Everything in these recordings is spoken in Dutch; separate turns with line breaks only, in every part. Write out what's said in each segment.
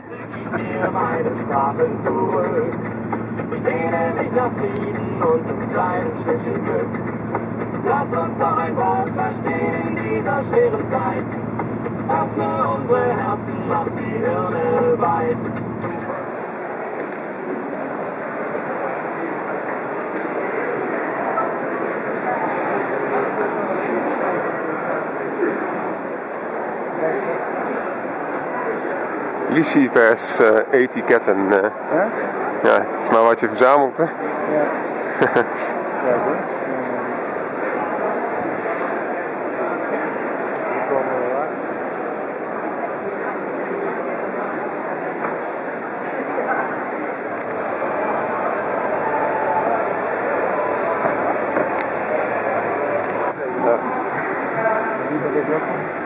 Gib mir meine Sprache zurück. Ich sehne mich nach Frieden und einem kleinen Stückchen Glück. Lass uns doch ein Wort verstehen in dieser schweren Zeit. Öffne unsere Herzen, mach die Hirne weit.
Lucifers etiketten. Ja, het is maar wat je verzamelt, hè?
Ja. Ja, goed. Die komen wel uit.
Ja.
Wie ben ik ook?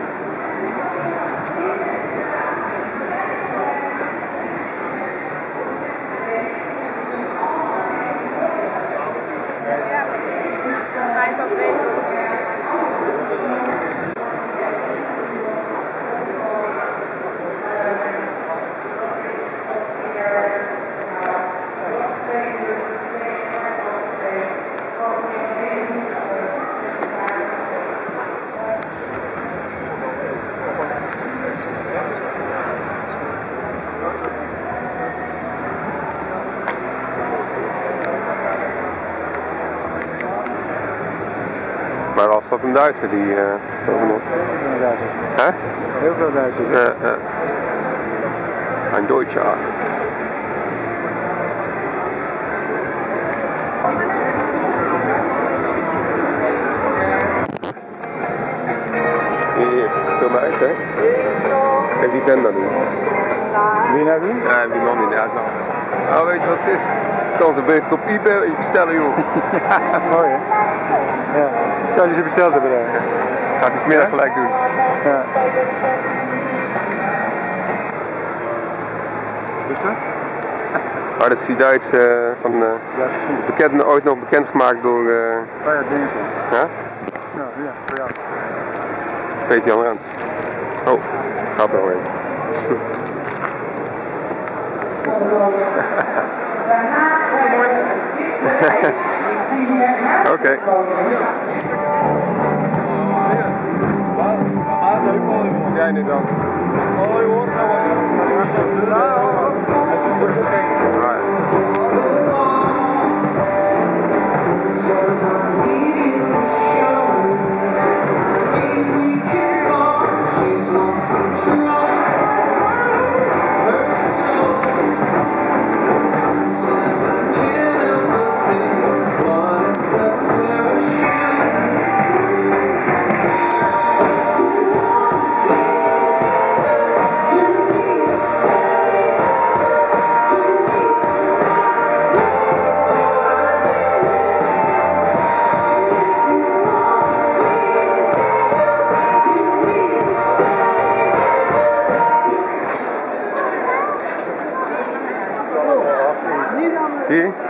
Maar was dat een Duitser die bovenop? Hè?
Heel veel Duitsers.
Een Deutscher. Hier, veel meisjes, hè? Kijk die vent nou doen.
Wie nou doen?
Ja, die man die naast zat. Nou, weet je wat het is? Kan ze beter op eBay bestellen, joh.
Ja, mooi hè? Ja. Zou je ze besteld hebben daar?
Gaat hij vanmiddag gelijk doen.
Ja. Is dat?
Maar dat is die Duits van bekend, ooit nog bekendgemaakt door...
Oh ja, denk ik.
Ja?
Ja, ja, voor jou.
Peter Jan Rens. Oh, gaat er wel in. Oké. Hoe zijn jullie dan?
Hoi hoor, dat was
Hier?